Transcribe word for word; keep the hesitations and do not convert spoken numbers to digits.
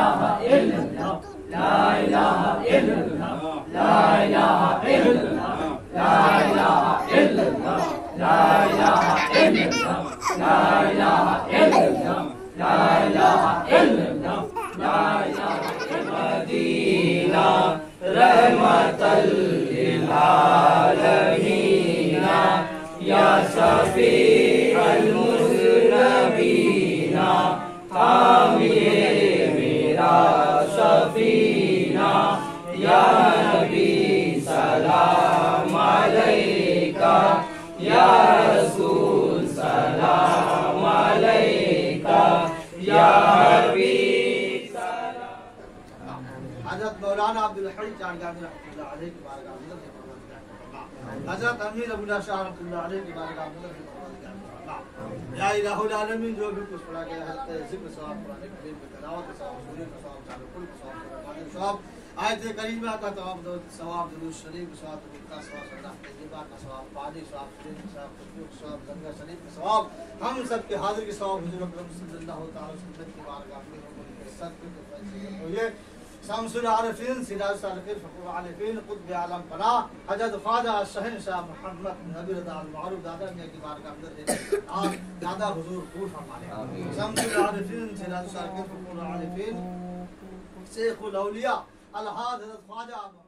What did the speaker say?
ilaha illallah, la ilaha illallah, la ilaha illallah, la ilaha illallah, la ilaha illallah, la ilaha illallah, la ilaha illallah, la ilaha Madina rahmatan lil alamin ya shafi al muznabina hamiye mera safina ya nabi salam alayka ya rasul salam alayka ya habib salam. حضرت مولانا عبدالحی جانگانی رحمۃ اللہ علیہ کی بارگاہ میں حضرت امیر ابو اللہ شاہ رحمۃ اللہ علیہ کی بارگاہ میں یا الہ العالمین جو بھی کچھ پڑھا گیا ہے ذکر ثواب قرآن کریم کی تلاوت ثواب سورہ کا ثواب چار کل کا ثواب قرآن ثواب آیت کریمہ کا ثواب ثواب درود شریف ثواب کا ثواب صلاح طیبہ کا ثواب پانی ثواب شریف کا ثواب خوشبو کا ثواب زنگا شریف کا ثواب ہم سب کے حاضر کے ثواب حضور اکرم صلی اللہ تعالی وسلم کی بارگاہ میں سب کے فیصلے ہوئے شمس العارفین سراج الصالحین فخر العارفین قطب عالم فلاح حضرت خواجہ شہنشاہ محمد بن نبی رضا المعروف دادا میاں کی بارگاہ میں آپ دادا حضور قبول فرمائے. شمس العارفین سراج الصالحین فخر العارفین شیخ الاولیاء الحاج حضرت خواجہ